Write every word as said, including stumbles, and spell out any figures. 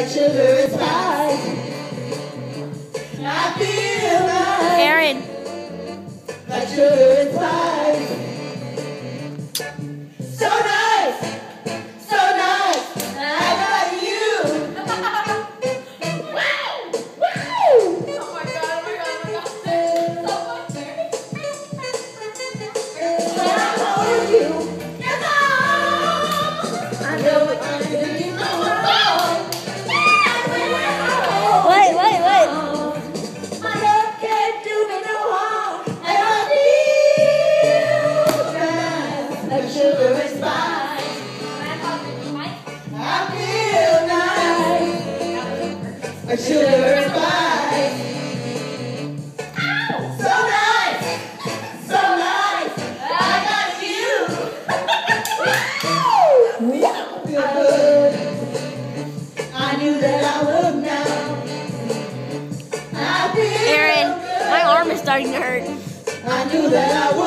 like sugar and spice. I feel nice. Aaron. Like sugar and spice. So nice, so nice. I got you. Wow, wow. Oh my god, oh my god, oh my god. So much there. When I hold you, I know it's gonna be no more. Wait, wait, wait. My love can't do me no harm, and I feel nice, like sugar and spice. I feel nice, like sugar and spice. So nice, so nice, I got you. Feel good. I knew that I would now. I feel Aaron, good. my arm is starting to hurt. I knew that I would.